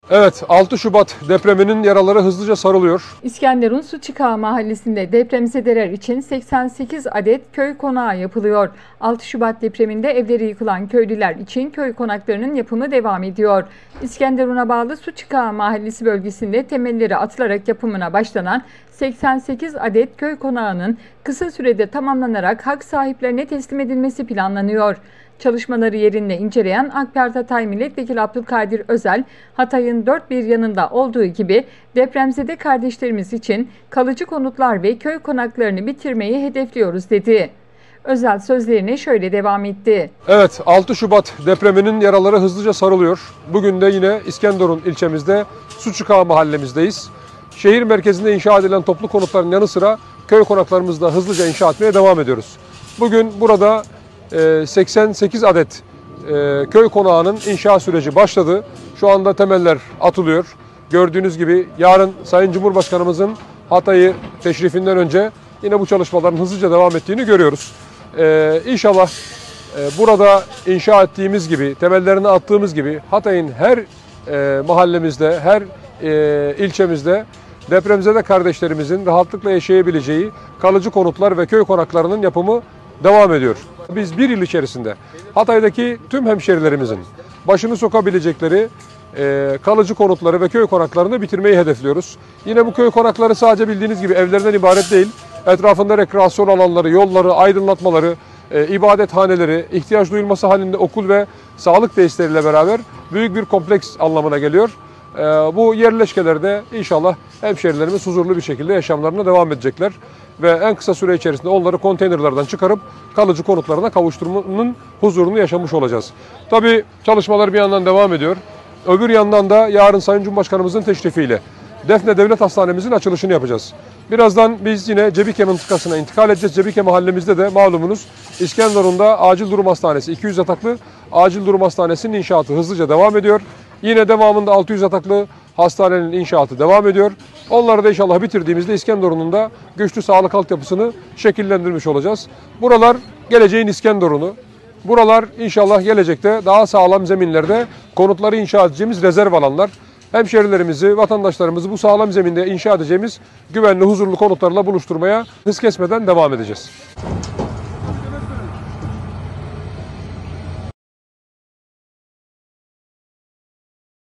Evet, 6 Şubat depreminin yaraları hızlıca sarılıyor. İskenderun Suçikağı Mahallesi'nde depremzedeler için 88 adet köy konağı yapılıyor. 6 Şubat depreminde evleri yıkılan köylüler için köy konaklarının yapımı devam ediyor. İskenderun'a bağlı Suçikağı Mahallesi bölgesinde temelleri atılarak yapımına başlanan 88 adet köy konağının kısa sürede tamamlanarak hak sahiplerine teslim edilmesi planlanıyor. Çalışmaları yerinde inceleyen AK Parti Hatay Milletvekili Abdülkadir Özel, Hatay'ın dört bir yanında olduğu gibi depremzede kardeşlerimiz için kalıcı konutlar ve köy konaklarını bitirmeyi hedefliyoruz dedi. Özel sözlerine şöyle devam etti. Evet, 6 Şubat depreminin yaraları hızlıca sarılıyor. Bugün de yine İskenderun ilçemizde Suçikağı mahallemizdeyiz. Şehir merkezinde inşa edilen toplu konutların yanı sıra köy konaklarımızda hızlıca inşa etmeye devam ediyoruz. Bugün burada 88 adet köy konağının inşa süreci başladı. Şu anda temeller atılıyor. Gördüğünüz gibi yarın Sayın Cumhurbaşkanımızın Hatay'ı teşrifinden önce yine bu çalışmaların hızlıca devam ettiğini görüyoruz. İnşallah burada inşa ettiğimiz gibi, temellerini attığımız gibi Hatay'ın her mahallemizde, her ilçemizde depremzede kardeşlerimizin rahatlıkla yaşayabileceği kalıcı konutlar ve köy konaklarının yapımı devam ediyor. Biz bir yıl içerisinde Hatay'daki tüm hemşerilerimizin başını sokabilecekleri kalıcı konutları ve köy konaklarını bitirmeyi hedefliyoruz. Yine bu köy konakları sadece bildiğiniz gibi evlerden ibaret değil. Etrafında rekreasyon alanları, yolları, aydınlatmaları, ibadethaneleri, ihtiyaç duyulması halinde okul ve sağlık tesisleriyle beraber büyük bir kompleks anlamına geliyor. Bu yerleşkelerde inşallah hemşerilerimiz huzurlu bir şekilde yaşamlarına devam edecekler. Ve en kısa süre içerisinde onları konteynerlardan çıkarıp kalıcı konutlarına kavuşturmanın huzurunu yaşamış olacağız. Tabii çalışmalar bir yandan devam ediyor. Öbür yandan da yarın Sayın Cumhurbaşkanımızın teşrifiyle Defne Devlet Hastanemizin açılışını yapacağız. Birazdan biz yine Cebike mıntıkasına intikal edeceğiz. Cebike mahallemizde de malumunuz İskenderun'da Acil Durum Hastanesi, 200 yataklı Acil Durum Hastanesi'nin inşaatı hızlıca devam ediyor. Yine devamında 600 yataklı hastanenin inşaatı devam ediyor. Onları da inşallah bitirdiğimizde İskenderun'un da güçlü sağlık altyapısını şekillendirmiş olacağız. Buralar geleceğin İskenderun'u. Buralar inşallah gelecekte daha sağlam zeminlerde konutları inşa edeceğimiz rezerv alanlar. Hemşerilerimizi, vatandaşlarımızı bu sağlam zeminde inşa edeceğimiz güvenli, huzurlu konutlarla buluşturmaya hız kesmeden devam edeceğiz.